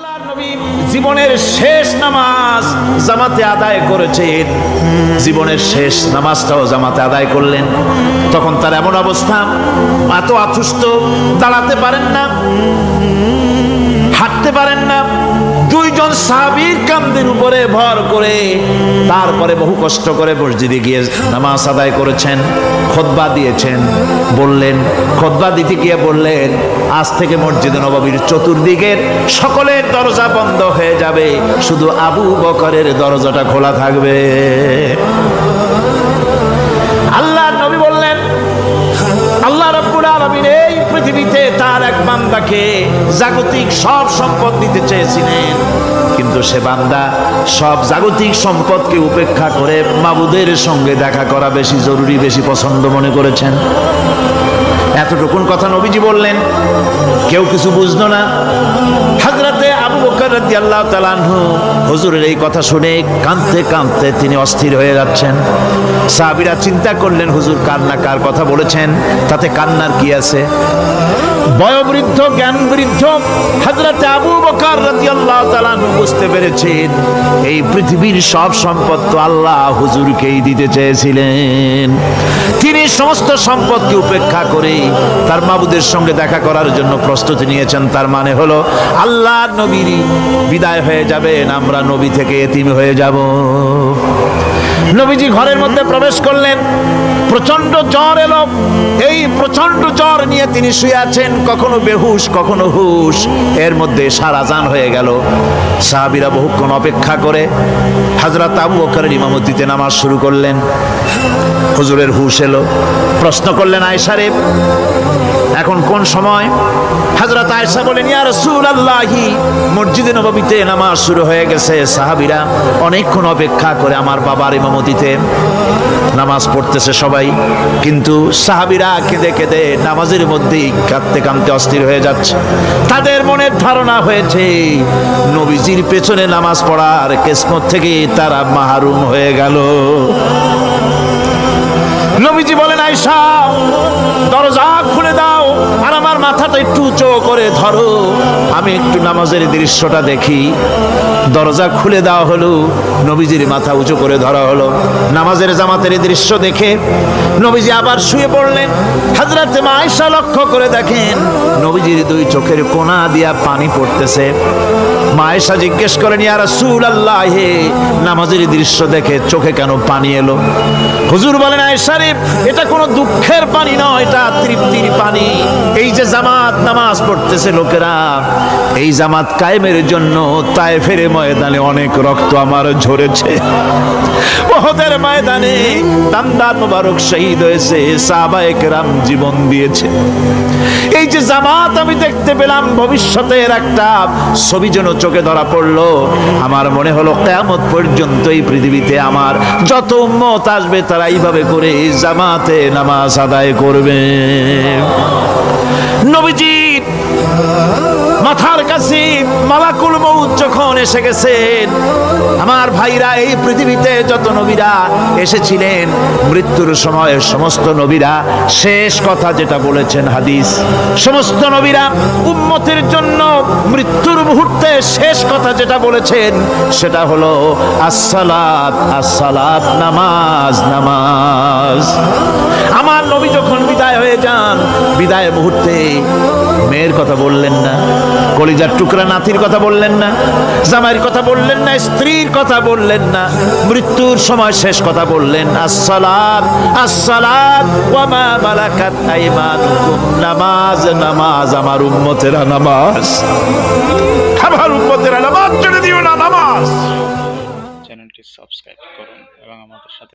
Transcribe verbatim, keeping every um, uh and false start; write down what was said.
আল্লাহর নবী জীবনের শেষ নামাজ জামাতে আদায় করেছেন, জীবনের শেষ নামাজটাও জামাতে আদায় করলেন। তখন তার এমন অবস্থা, এত অসুস্থ, দাঁড়াতে পারেন না, হাঁটতে পারেন না। দুইজন সাহাবীর কাঁধের উপরে ভর করে তারপরে বহু কষ্ট করে মসজিদে গিয়ে নামাজ আদায় করেছেন, খুতবা দিয়েছেন। বললেন, খুতবা দিতে গিয়ে বললেন, আজ থেকে মসজিদে নববীর চতুর্দিকের সকলের দরজা বন্ধ হয়ে যাবে, শুধু আবু বকরের দরজাটা খোলা থাকবে। আল্লাহর নবী বললেন, আল্লাহ রাব্বুল আলামিন এই পৃথিবীতে তার এক বান্দাকে জাগতিক সব সম্পদ দিতে চেয়েছিলেন, কিন্তু সে বান্দা সব জাগতিক সম্পদকে উপেক্ষা করে মাবুদের সঙ্গে দেখা করা বেশি জরুরি, বেশি পছন্দ মনে করেছেন। এতটুকুন কথা নবীজি বললেন, কেউ কিছু বুঝলো না। হযরতে আবু বকর রাদিয়াল্লাহু তাআলা আনহু হুজুরের এই কথা শুনে কাঁদতে কাঁদতে তিনি অস্থির হয়ে যাচ্ছেন। সাহাবীরা চিন্তা করলেন, হুজুর কান্না কার কথা বলেছেন, তাতে কান্নার কি আছে? বয়োবৃদ্ধ জ্ঞান বৃদ্ধ হযরতে আবু বকর রাদিয়াল্লাহু তাআলা আনহু বুঝতে পেরেছেন এই পৃথিবীর সব সম্পদ তো আল্লাহ হুজুরকেই দিতে চেয়েছিলেন। তিনি সমস্ত সম্পদকে উপেক্ষা করে তার মাবুদের সঙ্গে দেখা করার জন্য প্রস্তুতি নিয়েছেন। তার মানে হলো আল্লাহর নবীর বিদায় হয়ে যাবেন, আমরা নবী থেকে এতিম হয়ে যাব। নবীজি ঘরের মধ্যে প্রবেশ করলেন, প্রচন্ড জ্বর এলো। এই প্রচন্ড জ্বর নিয়ে তিনি শুয়ে আছেন, কখনো বেহুশ কখনো হুশ। এর মধ্যে সারাজান হয়ে গেল। সাহাবীরা বহুক্ষণ অপেক্ষা করে হযরত আবু বকরের ইমামতিতে নামাজ শুরু করলেন। হুজুরের হুশ এলো, প্রশ্ন করলেন, আয়েশা রে, এখন কোন সময়? হযরত আয়েশা বলেন, ইয়া রাসূলুল্লাহি, মসজিদে নববীতে নামাজ শুরু হয়ে গেছে। সাহাবীরা অনেকক্ষণ অপেক্ষা করে আমার বাবার ইমামতিতে নামাজ পড়তেছে সবাই, কিন্তু সাহাবীরা কেঁদে কেঁদে নামাজের মধ্যেই কাঁদতে কাঁদতে অস্থির হয়ে যাচ্ছে। তাদের মনের ধারণা হয়েছে নবীজির পেছনে নামাজ পড়ার কিসমত থেকে তারা মাহরুম হয়ে গেল। নবীজি বলেন, আয়েশা দরজা খুলে দাও আর আমার মাথাটা একটু উঁচু করে ধরো, আমি একটু নামাজের দৃশ্যটা দেখি। দরজা খুলে দেওয়া হলো, নবীজির মাথা উঁচু করে ধরা হলো। নামাজের জামাতের দৃশ্য দেখে নবীজি আবার শুয়ে পড়লেন। হযরত আয়েশা লক্ষ্য করে দেখেন নবীজির দুই চোখের কোণা দিয়া পানি পড়তেছে। মা আয়েশা জিজ্ঞেস করেন, ইয়া রাসূলুল্লাহ, নামাজের দৃশ্য দেখে চোখে কেন পানি এলো? হুজুর বলেন, আয়েশা রে, এটা কোনো দুঃখের পানি নয়, এটা তৃপ্তির পানি। এই যে জামাত নামাজ পড়তেছে লোকেরা, এই জামাত কায়েমের জন্য তায়েফের ময়দানে অনেক রক্ত আমার ঝরেছে। উহুদের ময়দানে দান্দার মুবারক শহীদ হয়েছে, সাহাবায়ে কেরাম জীবন দিয়েছে। এই যে জামাত আমি দেখতে পেলাম, ভবিষ্যতের একটা ছবি যেন চোখে ধরা পড়লো। আমার মনে হলো কিয়ামত পর্যন্ত এই পৃথিবীতে আমার যত উম্মত আসবে তারা এইভাবে করে জামাতে নামাজ আদায় করবে। নবীজি মাথার কাছে মালাকুল মউত যখন এসে গেছেন, আমার ভাইরা, এই পৃথিবীতে যত নবীরা এসেছিলেন মৃত্যুর সময় সমস্ত নবীরা শেষ কথা যেটা বলেছেন, হাদিস, সমস্ত নবীরা উম্মতের জন্য মৃত্যুর মুহূর্তে শেষ কথা যেটা বলেছেন সেটা হলো আসসালাত আসসালাত, নামাজ নামাজ। আমার নবী যখন বিদায় হয়ে যান, বিদায় মুহূর্তে মেয়ের কথা বললেন না, কলিজার টুকরা নাতির কথা বললেন না, জামাইয়ের কথা বললেন না, স্ত্রীর কথা বললেন না, মৃত্যুর সময় শেষ কথা বললেন আসসালাত আসসালাত ওয়া মা মালাকাত আইমানুকুম, নামাজ নামাজ, আমার উম্মতেরা নামাজ, আমার উম্মতেরা নামাজ ছেড়ে দিও না, নামাজ। চ্যানেলটি সাবস্ক্রাইব করুন এবং আমাদের সাথে